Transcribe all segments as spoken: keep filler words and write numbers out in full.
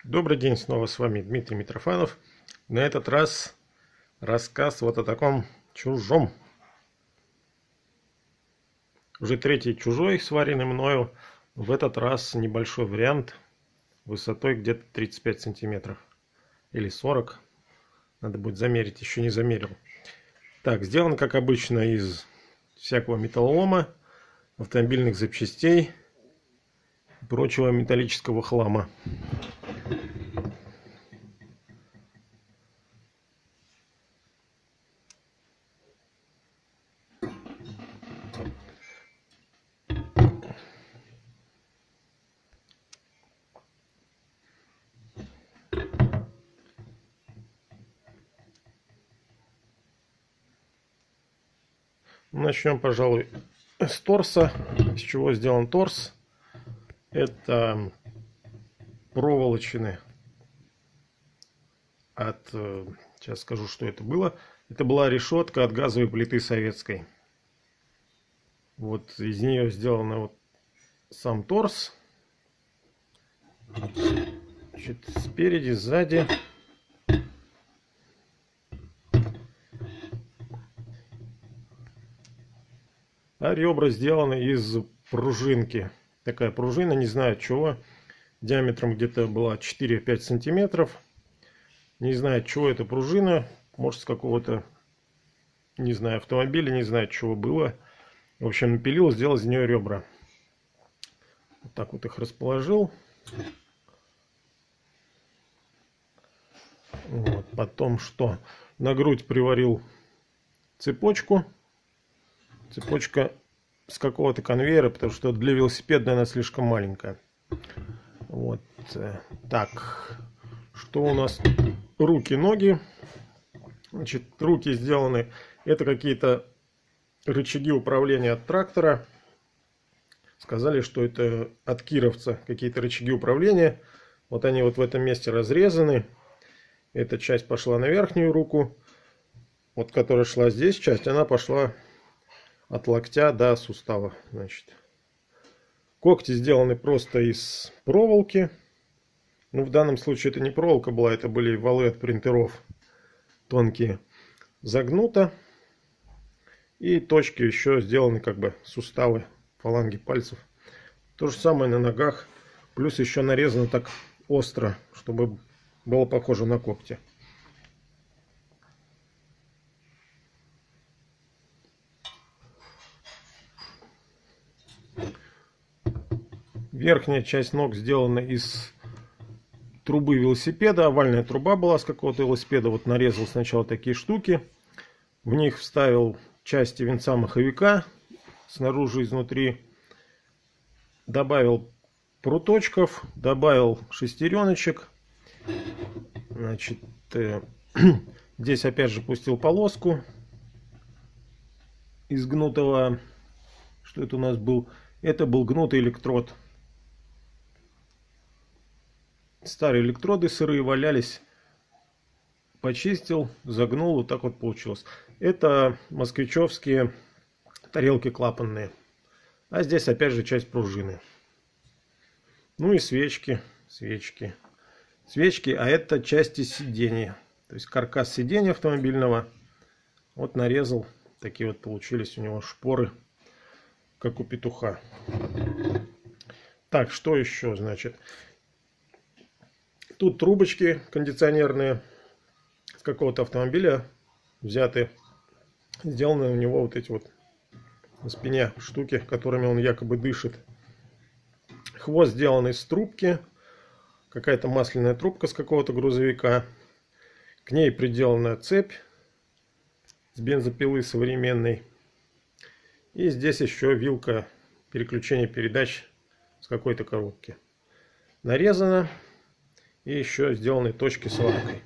Добрый день, снова с вами Дмитрий Митрофанов. На этот раз рассказ вот о таком чужом. Уже третий чужой, сваренный мною. В этот раз небольшой вариант высотой где-то тридцать пять сантиметров. Или сорок. Надо будет замерить, еще не замерил. Так, сделан как обычно из всякого металлолома, автомобильных запчастей и прочего металлического хлама. Начнем, пожалуй, с торса. Из чего сделан торс? Это проволочины от... Сейчас скажу, что это было. Это была решетка от газовой плиты советской. Вот из нее сделан вот сам торс. Значит, спереди, сзади. А ребра сделаны из пружинки. Такая пружина, не знаю чего. Диаметром где-то была четыре-пять сантиметров. Не знаю, чего эта пружина. Может, с какого-то, не знаю, автомобиля, не знаю, чего было. В общем, напилил, сделал из нее ребра. Вот так вот их расположил. Вот. Потом что? На грудь приварил цепочку. Цепочка с какого-то конвейера, потому что для велосипеда она слишком маленькая. Вот. Так. Что у нас? Руки, ноги. Значит, руки сделаны. Это какие-то рычаги управления от трактора. Сказали, что это от кировца какие-то рычаги управления. Вот они вот в этом месте разрезаны. Эта часть пошла на верхнюю руку. Вот которая шла здесь, часть, она пошла от локтя до сустава. Значит, когти сделаны просто из проволоки. Ну, в данном случае это не проволока была, это были валы от принтеров тонкие. Загнуто. И точки еще сделаны как бы суставы, фаланги пальцев. То же самое на ногах. Плюс еще нарезано так остро, чтобы было похоже на когти. Верхняя часть ног сделана из трубы велосипеда. Овальная труба была с какого-то велосипеда. Вот нарезал сначала такие штуки. В них вставил части винца маховика. Снаружи и изнутри. Добавил пруточков. Добавил шестереночек. Значит, э, здесь опять же пустил полоску из гнутого. Что это у нас был? Это был гнутый электрод. Старые электроды сырые валялись. Почистил, загнул, вот так вот получилось. Это москвичевские тарелки клапанные. А здесь опять же часть пружины. Ну и свечки. Свечки. Свечки, а это части сидения. То есть каркас сидения автомобильного. Вот нарезал. Такие вот получились у него шпоры. Как у петуха. Так, что еще, значит? Тут трубочки кондиционерные с какого-то автомобиля взяты. Сделаны у него вот эти вот на спине штуки, которыми он якобы дышит. Хвост сделан из трубки. Какая-то масляная трубка с какого-то грузовика. К ней приделана цепь с бензопилы современной. И здесь еще вилка переключения передач с какой-то коробки. Нарезано. И еще сделаны точки с лакой.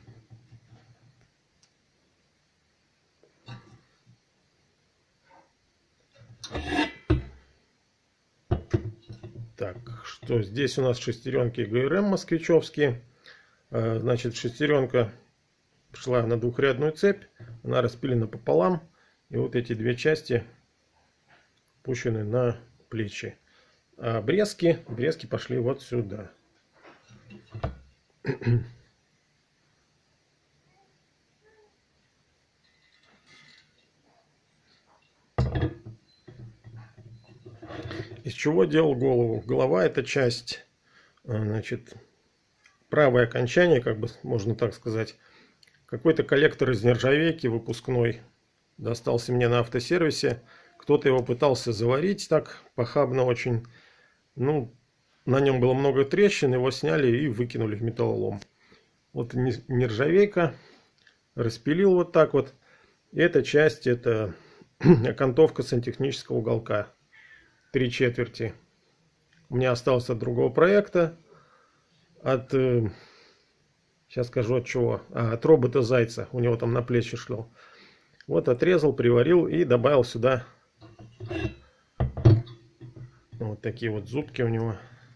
Так, что здесь у нас шестеренки ГРМ москвичевские. Значит, шестеренка шла на двухрядную цепь. Она распилена пополам. И вот эти две части пущены на плечи. А обрезки, обрезки пошли вот сюда. Из чего делал голову? Голова — это часть, значит, правое окончание, как бы можно так сказать. Какой-то коллектор из нержавейки выпускной достался мне на автосервисе. Кто-то его пытался заварить так похабно очень. Ну, на нем было много трещин, его сняли и выкинули в металлолом. Вот нержавейка, распилил вот так вот. И эта часть — это окантовка сантехнического уголка. Три четверти. У меня осталось от другого проекта. От... Сейчас скажу от чего. А, от робота Зайца. У него там на плечи шло. Вот отрезал, приварил и добавил сюда вот такие вот зубки у него.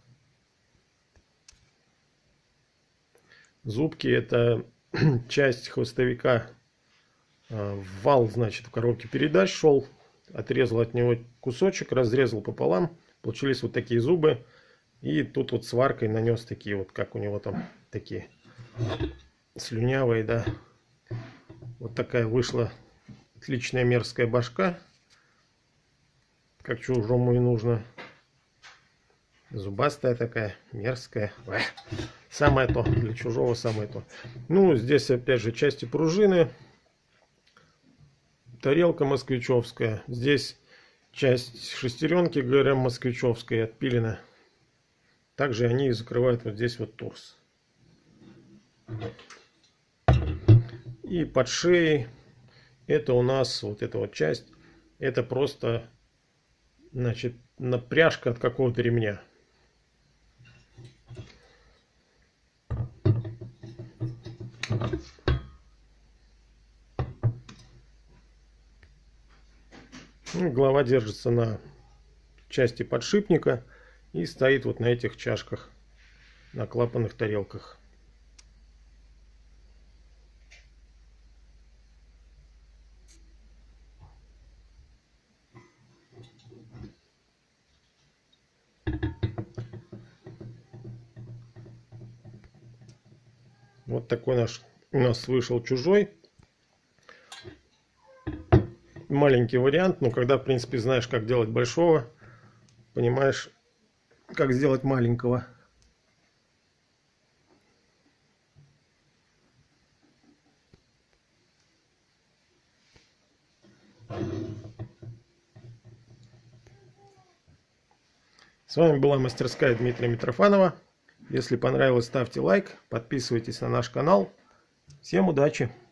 Зубки — это часть хвостовика. Вал, значит, в коробке передач шел. Отрезал от него кусочек, разрезал пополам. Получились вот такие зубы. И тут вот сваркой нанес такие вот, как у него там такие слюнявые, да. Вот такая вышла отличная мерзкая башка. Как чужому и нужно. Зубастая такая, мерзкая. Эх, самое то, для чужого самое то. Ну, здесь опять же части пружины. Тарелка москвичевская. Здесь часть шестеренки ГРМ москвичевской отпилена. Также они закрывают вот здесь вот торс. И под шеей это у нас вот эта вот часть. Это просто, значит, напряжка от какого-то ремня. Ну, голова держится на части подшипника и стоит вот на этих чашках, на клапанных тарелках. Вот такой наш у нас вышел чужой. Маленький вариант, но когда, в принципе, знаешь, как делать большого, понимаешь, как сделать маленького. С вами была мастерская Дмитрия Митрофанова. Если понравилось, ставьте лайк, подписывайтесь на наш канал. Всем удачи!